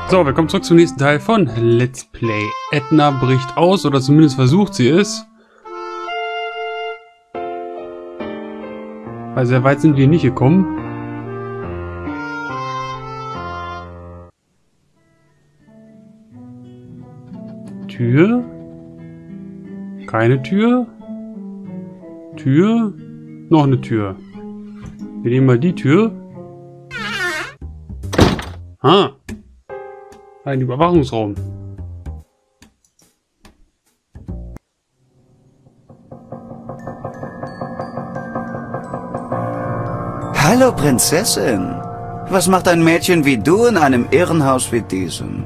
So, willkommen zurück zum nächsten Teil von Let's Play. Edna bricht aus, oder zumindest versucht sie es. Weil sehr weit sind wir nicht gekommen. Tür? Keine Tür? Tür? Noch eine Tür. Wir nehmen mal die Tür. Ah! Ein Überwachungsraum. Hallo Prinzessin. Was macht ein Mädchen wie du in einem Irrenhaus wie diesem?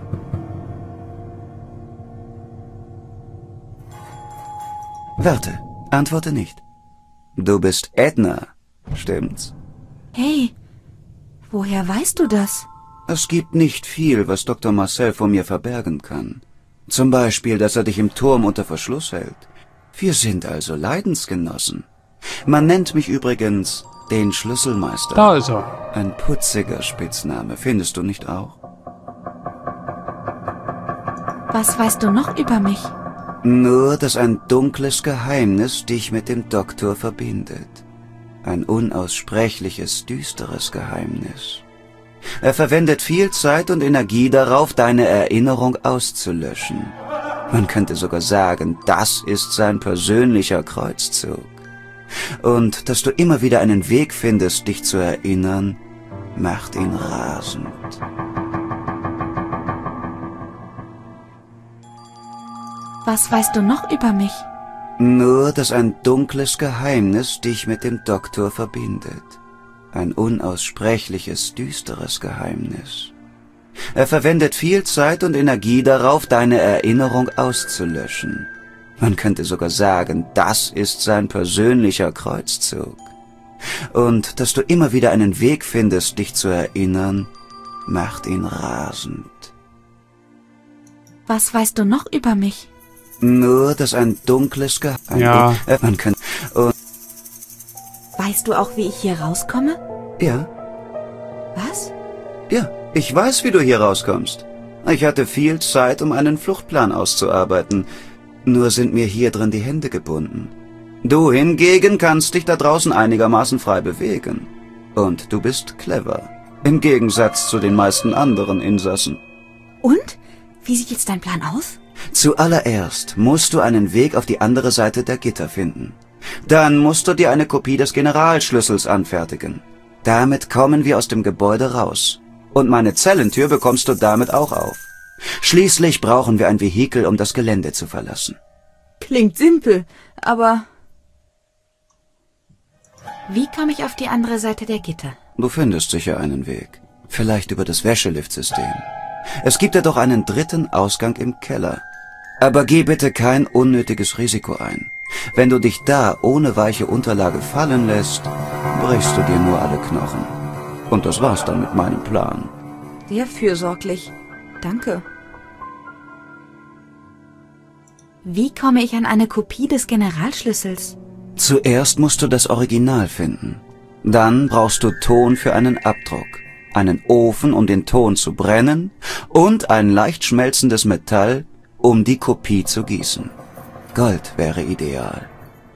Warte, antworte nicht. Du bist Edna, stimmt's? Hey, woher weißt du das? Es gibt nicht viel, was Dr. Marcel vor mir verbergen kann. Zum Beispiel, dass er dich im Turm unter Verschluss hält. Wir sind also Leidensgenossen. Man nennt mich übrigens den Schlüsselmeister. Da ist er. Ein putziger Spitzname, findest du nicht auch? Was weißt du noch über mich? Nur, dass ein dunkles Geheimnis dich mit dem Doktor verbindet. Ein unaussprechliches, düsteres Geheimnis. Er verwendet viel Zeit und Energie darauf, deine Erinnerung auszulöschen. Man könnte sogar sagen, das ist sein persönlicher Kreuzzug. Und dass du immer wieder einen Weg findest, dich zu erinnern, macht ihn rasend. Was weißt du noch über mich? Nur, dass ein dunkles Geheimnis dich mit dem Doktor verbindet. Ein unaussprechliches, düsteres Geheimnis. Er verwendet viel Zeit und Energie darauf, deine Erinnerung auszulöschen. Man könnte sogar sagen, das ist sein persönlicher Kreuzzug. Und dass du immer wieder einen Weg findest, dich zu erinnern, macht ihn rasend. Was weißt du noch über mich? Nur, dass ein dunkles Geheimnis... Ja. Man könnte... Weißt du auch, wie ich hier rauskomme? Ja. Was? Ja, ich weiß, wie du hier rauskommst. Ich hatte viel Zeit, um einen Fluchtplan auszuarbeiten. Nur sind mir hier drin die Hände gebunden. Du hingegen kannst dich da draußen einigermaßen frei bewegen. Und du bist clever. Im Gegensatz zu den meisten anderen Insassen. Und? Wie sieht jetzt dein Plan aus? Zuallererst musst du einen Weg auf die andere Seite der Gitter finden. Dann musst du dir eine Kopie des Generalschlüssels anfertigen. Damit kommen wir aus dem Gebäude raus. Und meine Zellentür bekommst du damit auch auf. Schließlich brauchen wir ein Vehikel, um das Gelände zu verlassen. Klingt simpel, aber... Wie komme ich auf die andere Seite der Gitter? Du findest sicher einen Weg. Vielleicht über das Wäscheliftsystem. Es gibt ja doch einen dritten Ausgang im Keller. Aber geh bitte kein unnötiges Risiko ein. Wenn du dich da ohne weiche Unterlage fallen lässt, brichst du dir nur alle Knochen. Und das war's dann mit meinem Plan. Sehr fürsorglich. Danke. Wie komme ich an eine Kopie des Generalschlüssels? Zuerst musst du das Original finden. Dann brauchst du Ton für einen Abdruck, einen Ofen, um den Ton zu brennen, und ein leicht schmelzendes Metall, um die Kopie zu gießen. Gold wäre ideal.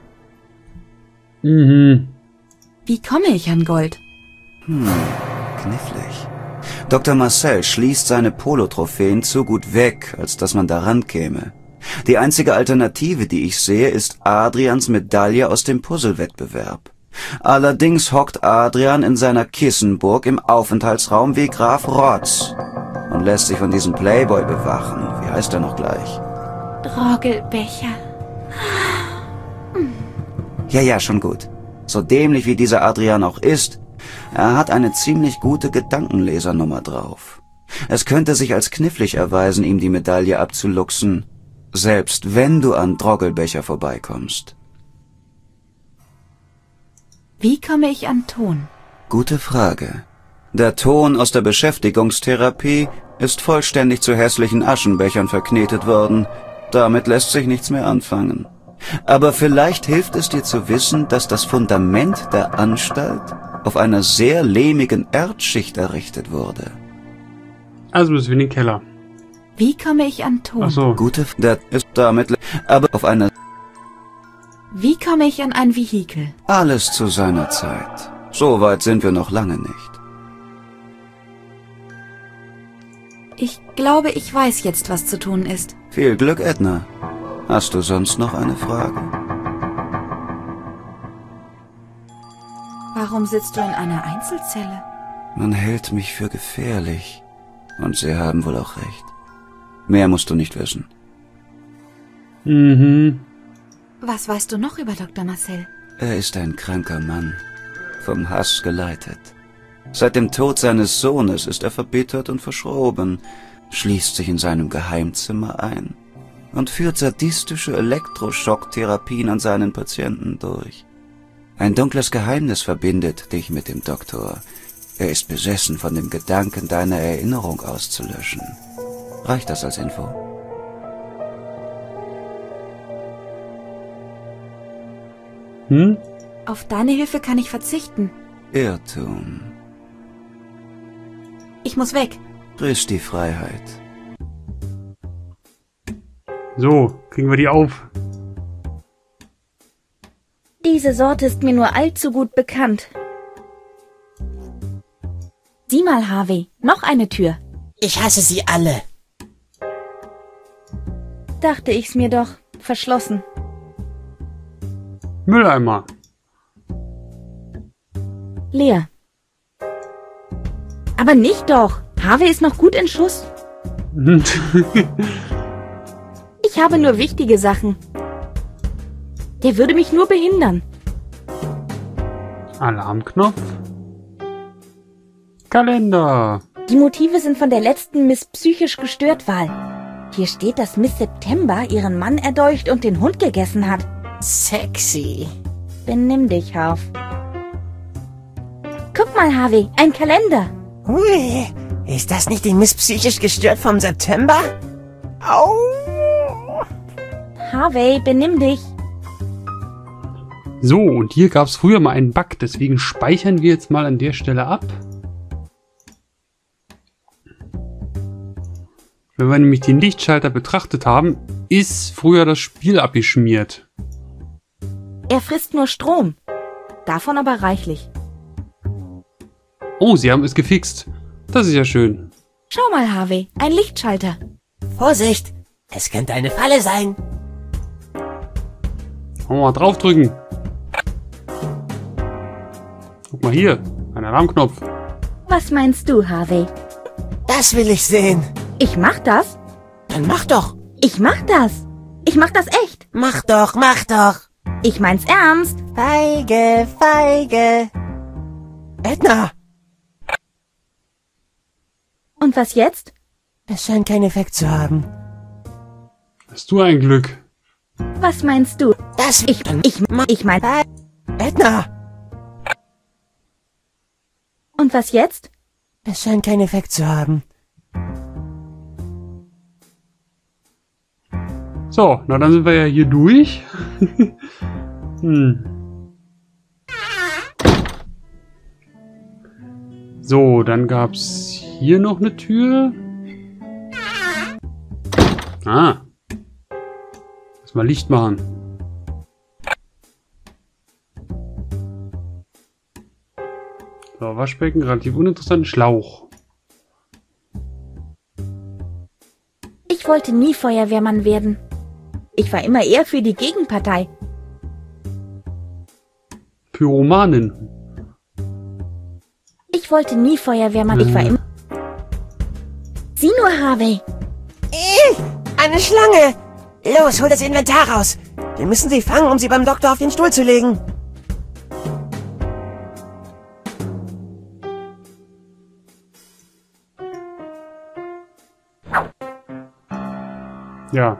Wie komme ich an Gold? Knifflig. Dr. Marcel schließt seine Polo-Trophäen zu gut weg, als dass man daran käme. Die einzige Alternative, die ich sehe, ist Adrians Medaille aus dem Puzzlewettbewerb. Allerdings hockt Adrian in seiner Kissenburg im Aufenthaltsraum wie Graf Rotz und lässt sich von diesem Playboy bewachen. Wie heißt er noch gleich? Droggelbecher. Ja, schon gut. So dämlich wie dieser Adrian auch ist, er hat eine ziemlich gute Gedankenlesernummer drauf. Es könnte sich als knifflig erweisen, ihm die Medaille abzuluxen, selbst wenn du an Droggelbecher vorbeikommst. Wie komme ich an Ton? Gute Frage. Der Ton aus der Beschäftigungstherapie ist vollständig zu hässlichen Aschenbechern verknetet worden. Damit lässt sich nichts mehr anfangen. Aber vielleicht hilft es dir zu wissen, dass das Fundament der Anstalt auf einer sehr lehmigen Erdschicht errichtet wurde. Also müssen wir in den Keller. Wie komme ich an Ton? Ach so. Das ist damit, aber auf einer... Wie komme ich an ein Vehikel? Alles zu seiner Zeit. So weit sind wir noch lange nicht. Ich glaube, ich weiß jetzt, was zu tun ist. Viel Glück, Edna. Hast du sonst noch eine Frage? Warum sitzt du in einer Einzelzelle? Man hält mich für gefährlich. Und sie haben wohl auch recht. Mehr musst du nicht wissen. Mhm. Was weißt du noch über Dr. Marcel? Er ist ein kranker Mann, vom Hass geleitet. Seit dem Tod seines Sohnes ist er verbittert und verschroben, schließt sich in seinem Geheimzimmer ein und führt sadistische Elektroschocktherapien an seinen Patienten durch. Ein dunkles Geheimnis verbindet dich mit dem Doktor. Er ist besessen von dem Gedanken, deine Erinnerung auszulöschen. Reicht das als Info? Hm? Auf deine Hilfe kann ich verzichten. Irrtum. Ich muss weg. Frisch die Freiheit. So, kriegen wir die auf. Diese Sorte ist mir nur allzu gut bekannt. Sieh mal, Harvey, noch eine Tür. Ich hasse sie alle. Dachte ich's mir doch. Verschlossen. Mülleimer. Leer. Aber nicht doch. Harvey ist noch gut in Schuss. Ich habe nur wichtige Sachen. Der würde mich nur behindern. Alarmknopf. Kalender. Die Motive sind von der letzten Miss psychisch gestört Wahl. Hier steht, dass Miss September ihren Mann erdolcht und den Hund gegessen hat. Sexy. Benimm dich, Harv. Guck mal, Harvey, ein Kalender. Ui, ist das nicht die Miss psychisch gestört vom September? Au! Harvey, benimm dich. So, und hier gab es früher mal einen Bug, deswegen speichern wir jetzt mal an der Stelle ab. Wenn wir nämlich den Lichtschalter betrachtet haben, ist früher das Spiel abgeschmiert. Er frisst nur Strom. Davon aber reichlich. Oh, sie haben es gefixt. Das ist ja schön. Schau mal, Harvey, ein Lichtschalter. Vorsicht, es könnte eine Falle sein. Mal draufdrücken. Guck mal hier, ein Alarmknopf. Was meinst du, Harvey? Das will ich sehen. Ich mach das? Dann mach doch. Ich mach das. Ich mach das echt. Mach doch, mach doch. Ich mein's ernst. Feige, feige. Edna, Und was jetzt? es scheint keinen Effekt zu haben. Hast du ein Glück. Was meinst du? Das Ich mein... Edna, Und was jetzt? es scheint keinen Effekt zu haben. So, na dann sind wir ja hier durch. So, dann gab's hier noch eine Tür. Ah. Lass mal Licht machen. So, Waschbecken, relativ uninteressant. Schlauch. Ich wollte nie Feuerwehrmann werden. Ich war immer eher für die Gegenpartei. Pyromanin. Ich wollte nie Feuerwehrmann, ich war immer... Sieh nur, Harvey. Eine Schlange. Los, hol das Inventar raus. Wir müssen sie fangen, um sie beim Doktor auf den Stuhl zu legen. Ja.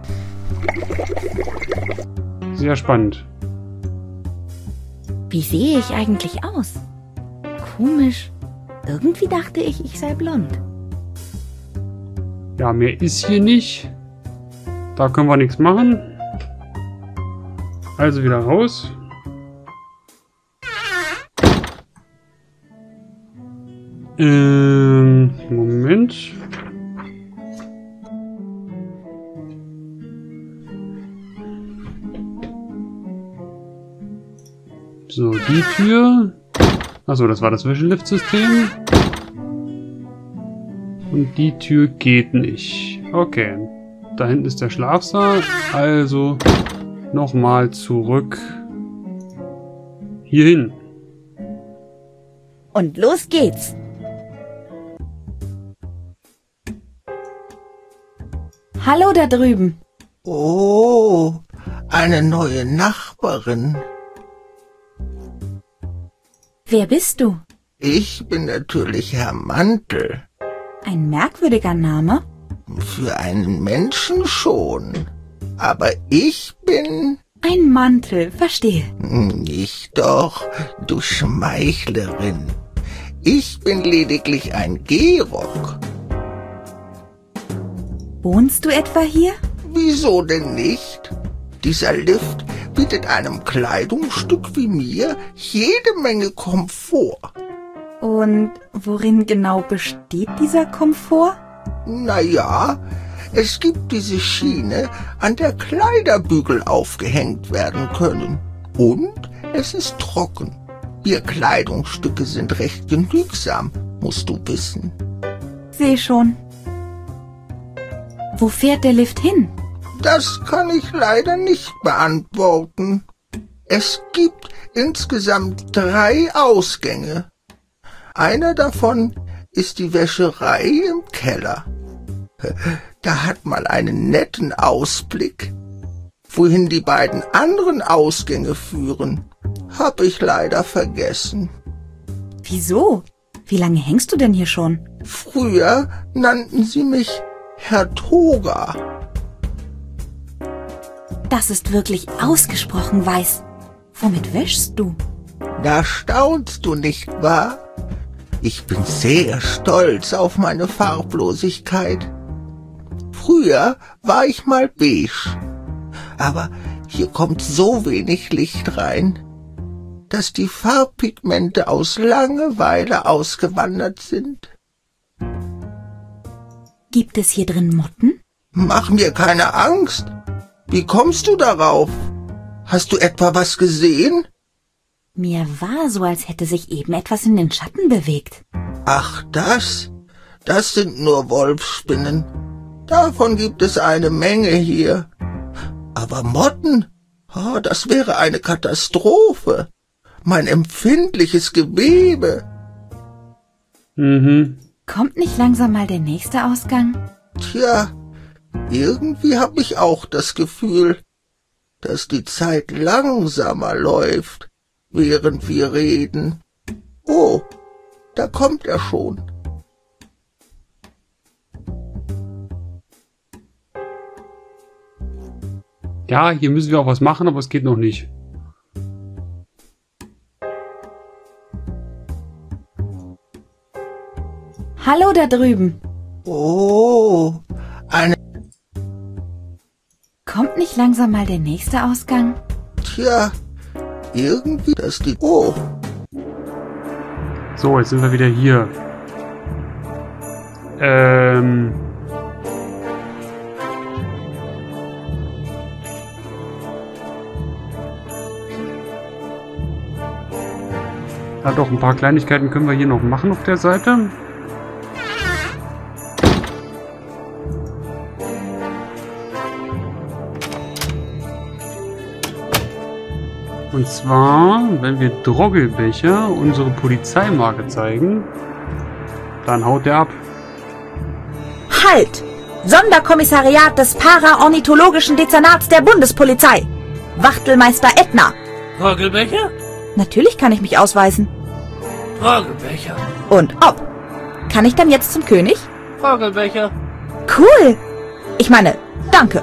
Sehr spannend. Wie sehe ich eigentlich aus? Komisch. Irgendwie dachte ich, ich sei blond. Ja, mehr ist hier nicht. Da können wir nichts machen. Also wieder raus. Moment. So, die Tür. Achso, das war das Wäscheliftsystem. Und die Tür geht nicht. Okay. Da hinten ist der Schlafsaal. Also nochmal zurück hierhin. Und los geht's. Hallo da drüben. Oh, eine neue Nachbarin. Wer bist du? Ich bin natürlich Herr Mantel. Ein merkwürdiger Name? Für einen Menschen schon. Aber ich bin... Ein Mantel, verstehe. Nicht doch, du Schmeichlerin. Ich bin lediglich ein Gehrock. Wohnst du etwa hier? Wieso denn nicht? Dieser Lift bietet einem Kleidungsstück wie mir jede Menge Komfort. Und worin genau besteht dieser Komfort? Naja, es gibt diese Schiene, an der Kleiderbügel aufgehängt werden können. Und es ist trocken. Wir Kleidungsstücke sind recht genügsam, musst du wissen. Seh schon. Wo fährt der Lift hin? Das kann ich leider nicht beantworten. Es gibt insgesamt 3 Ausgänge. Einer davon ist die Wäscherei im Keller. Da hat man einen netten Ausblick. Wohin die beiden anderen Ausgänge führen, hab ich leider vergessen. Wieso? Wie lange hängst du denn hier schon? Früher nannten sie mich Herr Toga. Das ist wirklich ausgesprochen weiß. Womit wäschst du? Da staunst du, nicht wahr? Ich bin sehr stolz auf meine Farblosigkeit. Früher war ich mal beige, aber hier kommt so wenig Licht rein, dass die Farbpigmente aus Langeweile ausgewandert sind. Gibt es hier drin Motten? Mach mir keine Angst. Wie kommst du darauf? Hast du etwa was gesehen? Mir war so, als hätte sich eben etwas in den Schatten bewegt. Ach, das sind nur Wolfsspinnen. Davon gibt es eine Menge hier. Aber Motten, das wäre eine Katastrophe. Mein empfindliches Gewebe. Kommt nicht langsam mal der nächste Ausgang? Tja, irgendwie habe ich auch das Gefühl, dass die Zeit langsamer läuft, während wir reden. Oh, da kommt er schon. Ja, hier müssen wir auch was machen, aber es geht noch nicht. Hallo da drüben. Oh, eine... Kommt nicht langsam mal der nächste Ausgang? Tja, irgendwie, dass die... Oh, So, jetzt sind wir wieder hier. Ja doch, ein paar Kleinigkeiten können wir hier noch machen auf der Seite. Und zwar, wenn wir Droggelbecher unsere Polizeimarke zeigen, dann haut der ab. Halt! Sonderkommissariat des Paraornithologischen Dezernats der Bundespolizei. Wachtelmeister Ettner. Droggelbecher? Natürlich kann ich mich ausweisen. Droggelbecher. Und ob. Kann ich dann jetzt zum König? Droggelbecher. Cool. Ich meine, danke.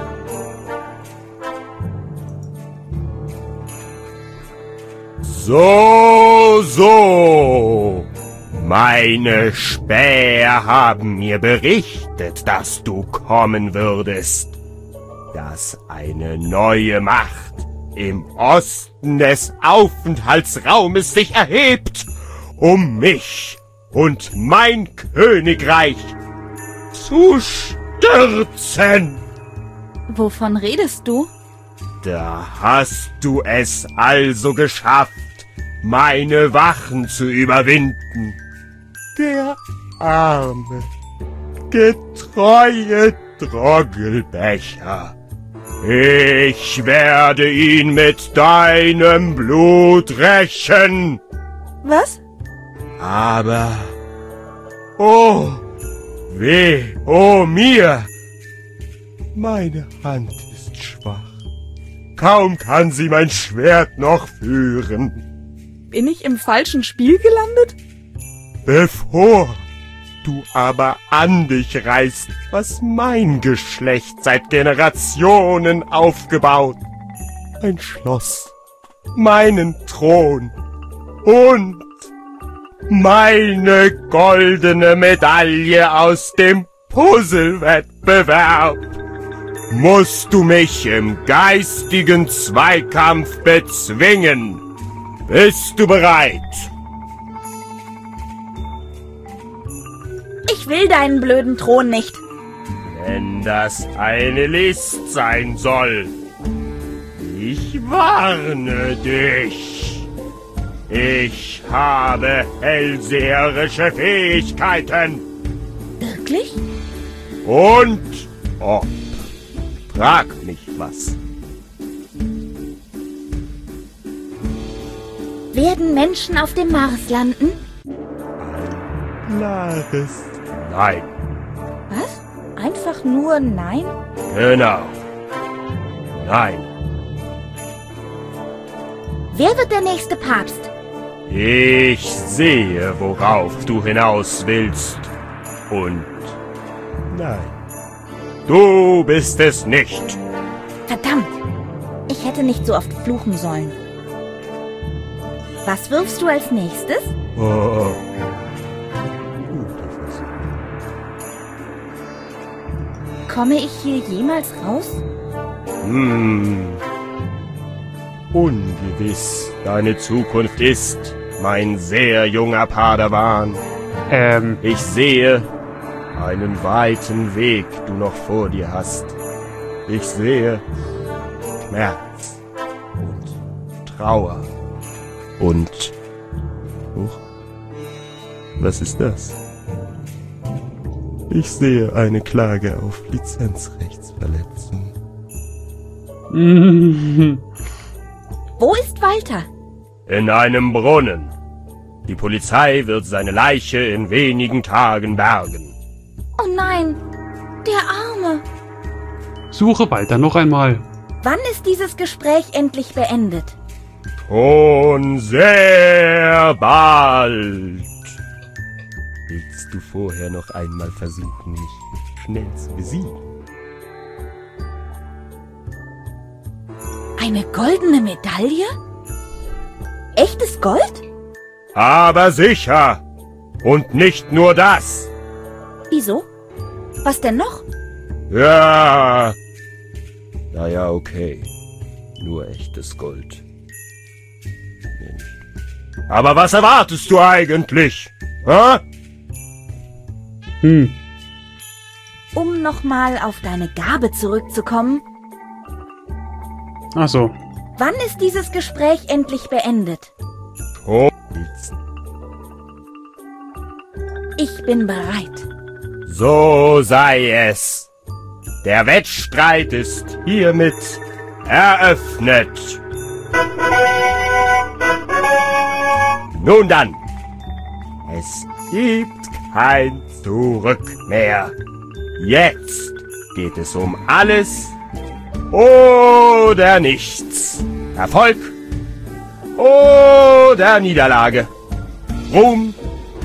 So. Meine Späher haben mir berichtet, dass du kommen würdest. Dass eine neue Macht im Osten des Aufenthaltsraumes sich erhebt, um mich und mein Königreich zu stürzen. Wovon redest du? Da hast du es also geschafft, meine Wachen zu überwinden. Der arme, getreue Droggelbecher. Ich werde ihn mit deinem Blut rächen. Was? Aber, oh, weh, oh mir! Meine Hand ist schwach. Kaum kann sie mein Schwert noch führen. Bin ich im falschen Spiel gelandet? Bevor du aber an dich reißt, was mein Geschlecht seit Generationen aufgebaut, ein Schloss, meinen Thron und meine goldene Medaille aus dem Puzzlewettbewerb, musst du mich im geistigen Zweikampf bezwingen. Bist du bereit? Ich will deinen blöden Thron nicht. Wenn das eine List sein soll. Ich warne dich. Ich habe hellseherische Fähigkeiten. Wirklich? Und ob. Frag mich was. Werden Menschen auf dem Mars landen? Ein klares Nein. Was? Einfach nur nein? Genau. Nein. Wer wird der nächste Papst? Ich sehe, worauf du hinaus willst. Und nein. Du bist es nicht. Verdammt! Ich hätte nicht so oft fluchen sollen. Was wirfst du als nächstes? Oh. Komme ich hier jemals raus? Ungewiss deine Zukunft ist, mein sehr junger Padawan. Ich sehe, einen weiten Weg du noch vor dir hast. Ich sehe Schmerz und Trauer und... Huch, was ist das? Ich sehe eine Klage auf Lizenzrechtsverletzung. Wo ist Walter? In einem Brunnen. Die Polizei wird seine Leiche in wenigen Tagen bergen. Oh nein, der Arme. Suche weiter noch einmal. Wann ist dieses Gespräch endlich beendet? Schon sehr bald. Willst du vorher noch einmal versuchen, mich schnell zu besiegen? Eine goldene Medaille? Echtes Gold? Aber sicher. Und nicht nur das. Wieso? Was denn noch? Ja. Naja, okay. Nur echtes Gold. Mehr nicht. Aber was erwartest du eigentlich? Hä? Um nochmal auf deine Gabe zurückzukommen. Ach so. Wann ist dieses Gespräch endlich beendet? Oh. Ich bin bereit. So sei es. Der Wettstreit ist hiermit eröffnet. Nun dann. Es gibt kein Zurück mehr. Jetzt geht es um alles oder nichts. Erfolg oder Niederlage. Ruhm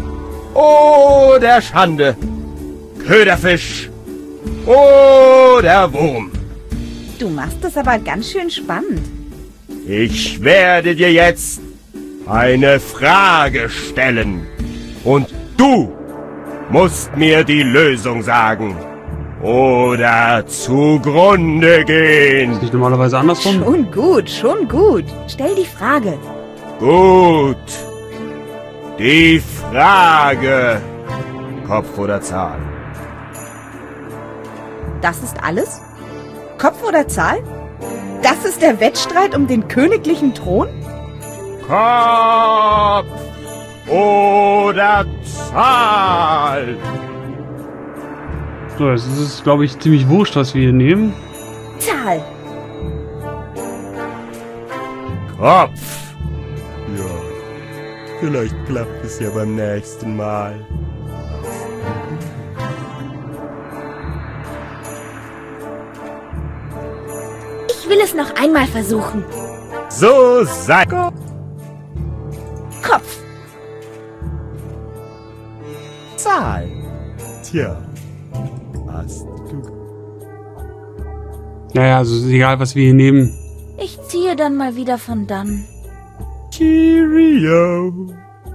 oder Schande. Köderfisch oder Wurm. Du machst es aber ganz schön spannend. Ich werde dir jetzt eine Frage stellen. Und du musst mir die Lösung sagen. Oder zugrunde gehen. Ist nicht normalerweise andersrum? Schon gut, schon gut. Stell die Frage. Gut. Die Frage. Kopf oder Zahl? Das ist alles? Kopf oder Zahl? Das ist der Wettstreit um den königlichen Thron? Kopf oder Zahl? So, es ist, glaube ich, ziemlich wurscht, was wir hier nehmen. Zahl. Kopf. Ja, vielleicht klappt es ja beim nächsten Mal. Ich will es noch einmal versuchen. So sei Kopf. Zahl. Tja, hast du... Naja, also ist egal, was wir hier nehmen. Ich ziehe dann mal wieder von dann. Cheerio.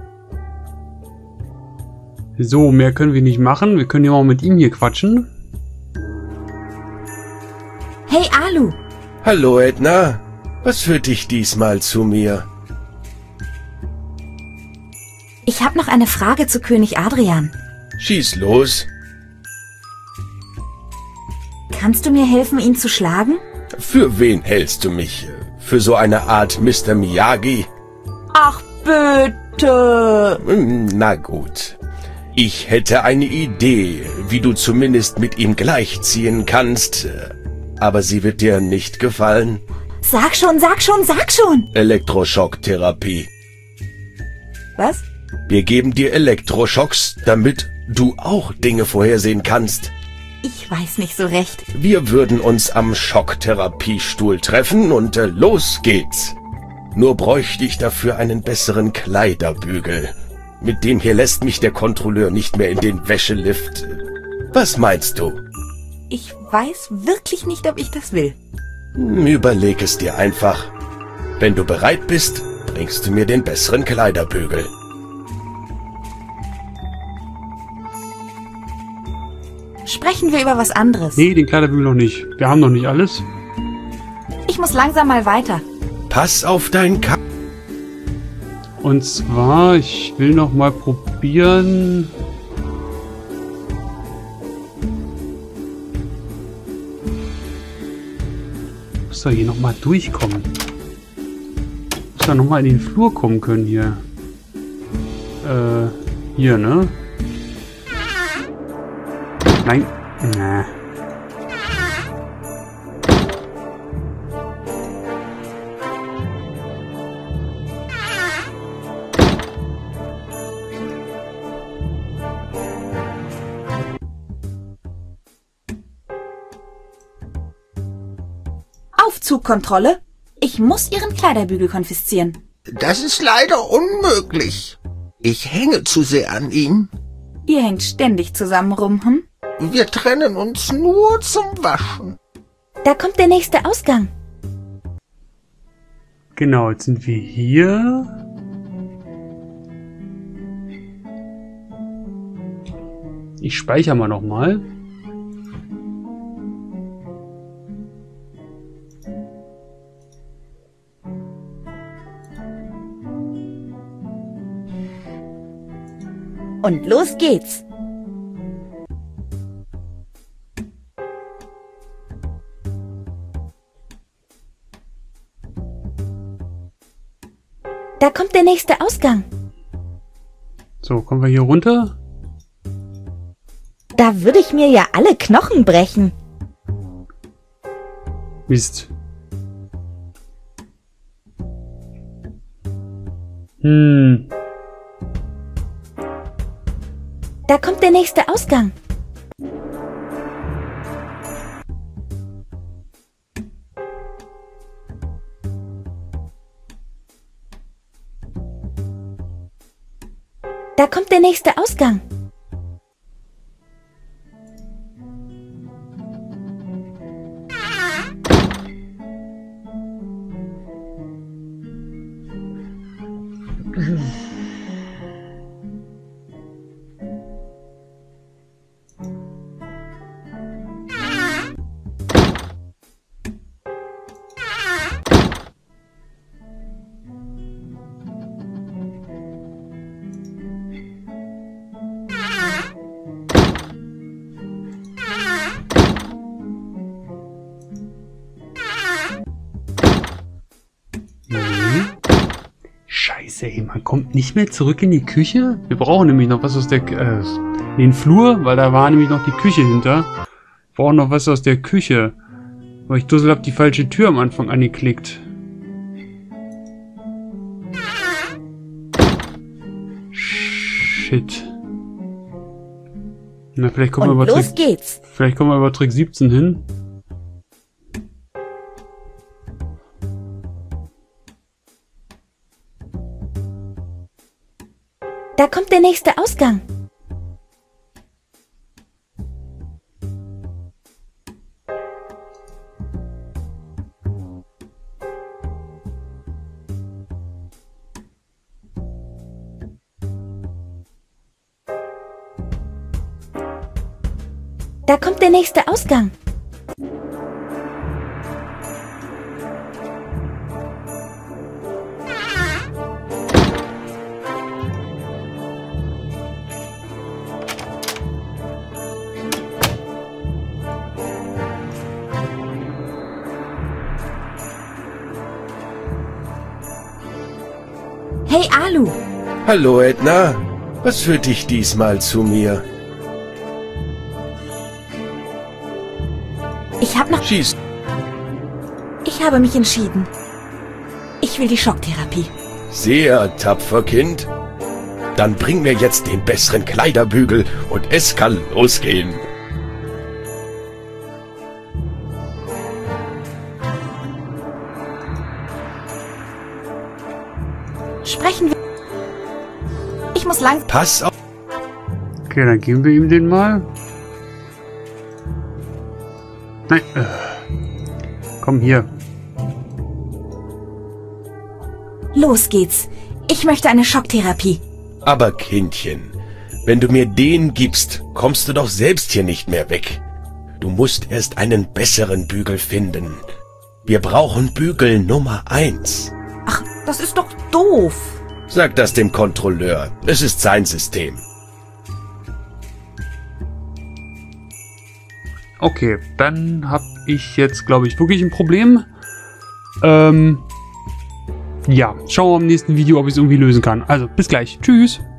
So, mehr können wir nicht machen. Wir können ja mal mit ihm hier quatschen. Hey Alu, Hallo Edna, was führt dich diesmal zu mir? Ich habe noch eine Frage zu König Adrian. Schieß los. Kannst du mir helfen, ihn zu schlagen? Für wen hältst du mich? Für so eine Art Mr. Miyagi? ach bitte. Na gut. Ich hätte eine Idee, wie du zumindest mit ihm gleichziehen kannst. Aber sie wird dir nicht gefallen. Sag schon, sag schon, sag schon! Elektroschocktherapie. Was? Wir geben dir Elektroschocks, damit du auch Dinge vorhersehen kannst. Ich weiß nicht so recht. Wir würden uns am Schocktherapiestuhl treffen und los geht's. Nur bräuchte ich dafür einen besseren Kleiderbügel. Mit dem hier lässt mich der Kontrolleur nicht mehr in den Wäschelift. Was meinst du? Ich weiß wirklich nicht, ob ich das will. Überleg es dir einfach. Wenn du bereit bist, bringst du mir den besseren Kleiderbügel. Sprechen wir über was anderes. Nee, den Kleiderbügel noch nicht. Wir haben noch nicht alles. Ich muss langsam mal weiter. Pass auf dein Ka... Und zwar, ich will noch mal probieren. Muss da hier noch mal durchkommen. Muss da noch mal in den Flur kommen können hier. Hier, ne? Nein. Na. Aufzugkontrolle? Ich muss Ihren Kleiderbügel konfiszieren. Das ist leider unmöglich. Ich hänge zu sehr an ihm. Ihr hängt ständig zusammen rum, hm? Wir trennen uns nur zum Waschen. Da kommt der nächste Ausgang. Genau, jetzt sind wir hier. Ich speichere mal noch mal. Und los geht's. Da kommt der nächste Ausgang. So, kommen wir hier runter? Da würde ich mir ja alle Knochen brechen. Mist. Da kommt der nächste Ausgang. Da kommt der nächste Ausgang. Scheiße, ey, man kommt nicht mehr zurück in die Küche? Wir brauchen nämlich noch was aus der... in den Flur, weil da war nämlich noch die Küche hinter. Wir brauchen noch was aus der Küche. Aber ich Dussel hab die falsche Tür am Anfang angeklickt. Shit. Na, vielleicht kommen wir über los geht's. Vielleicht kommen wir über Trick 17 hin. Da kommt der nächste Ausgang. Da kommt der nächste Ausgang. Hey, Alu. Hallo, Edna. Was führt dich diesmal zu mir? Ich habe noch... Schieß. Ich habe mich entschieden. Ich will die Schocktherapie. Sehr tapfer, Kind. Dann bring mir jetzt den besseren Kleiderbügel und es kann losgehen. Sprechen wir... Ich muss lang... Pass auf. Okay, dann geben wir ihm den mal. Nein. Komm hier. Los geht's. Ich möchte eine Schocktherapie. Aber Kindchen, wenn du mir den gibst, kommst du doch selbst hier nicht mehr weg. Du musst erst einen besseren Bügel finden. Wir brauchen Bügel Nummer 1. Ach, das ist doch doof. Sag das dem Kontrolleur. Es ist sein System. Okay, dann habe ich jetzt, glaube ich, wirklich ein Problem. Ja, schauen wir im nächsten Video, ob ich es irgendwie lösen kann. Also, bis gleich. Tschüss.